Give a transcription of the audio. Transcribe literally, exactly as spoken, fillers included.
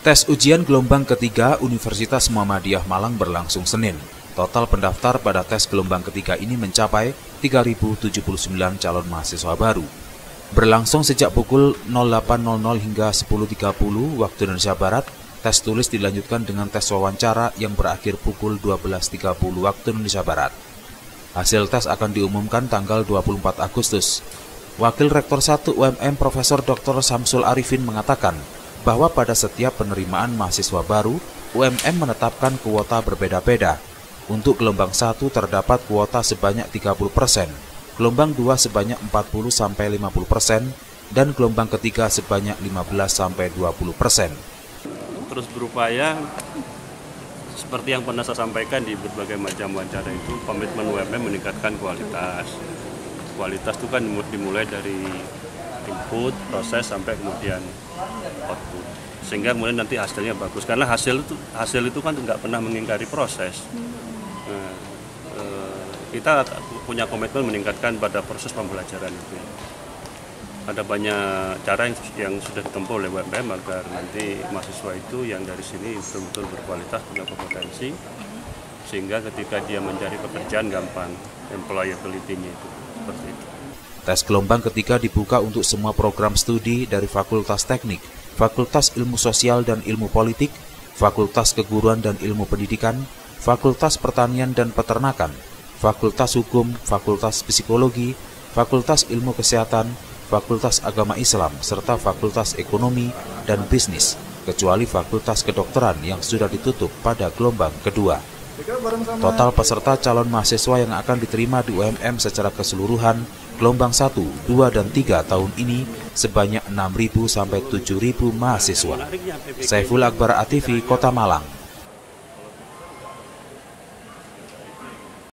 Tes ujian gelombang ketiga Universitas Muhammadiyah Malang berlangsung Senin. Total pendaftar pada tes gelombang ketiga ini mencapai tiga ribu tujuh puluh sembilan calon mahasiswa baru. Berlangsung sejak pukul nol delapan nol nol hingga sepuluh tiga puluh waktu Indonesia Barat, tes tulis dilanjutkan dengan tes wawancara yang berakhir pukul dua belas tiga puluh waktu Indonesia Barat. Hasil tes akan diumumkan tanggal dua puluh empat Agustus. Wakil Rektor satu U M M Profesor Doktor Samsul Arifin mengatakan bahwa pada setiap penerimaan mahasiswa baru, U M M menetapkan kuota berbeda-beda. Untuk gelombang satu terdapat kuota sebanyak tiga puluh persen, gelombang dua sebanyak empat puluh sampai lima puluh persen, dan gelombang ketiga sebanyak lima belas sampai dua puluh persen. Terus berupaya, seperti yang pernah saya sampaikan di berbagai macam wawancara itu, komitmen U M M meningkatkan kualitas. Kualitas itu kan dimulai dari input, proses, sampai kemudian output. Sehingga kemudian nanti hasilnya bagus. Karena hasil itu, hasil itu kan nggak pernah mengingkari proses. Nah, eh, kita punya komitmen meningkatkan pada proses pembelajaran itu. Ada banyak cara yang, yang sudah ditempuh oleh U M M agar nanti mahasiswa itu yang dari sini betul-betul berkualitas, punya kompetensi, sehingga ketika dia mencari pekerjaan gampang, employability-nya itu seperti itu. Tes gelombang ketiga dibuka untuk semua program studi dari Fakultas Teknik, Fakultas Ilmu Sosial dan Ilmu Politik, Fakultas Keguruan dan Ilmu Pendidikan, Fakultas Pertanian dan Peternakan, Fakultas Hukum, Fakultas Psikologi, Fakultas Ilmu Kesehatan, Fakultas Agama Islam, serta Fakultas Ekonomi dan Bisnis, kecuali Fakultas Kedokteran yang sudah ditutup pada gelombang kedua. Total peserta calon mahasiswa yang akan diterima di U M M secara keseluruhan gelombang satu, dua, dan tiga tahun ini sebanyak enam ribu sampai tujuh ribu mahasiswa. Saiful Akbar A T V, Kota Malang.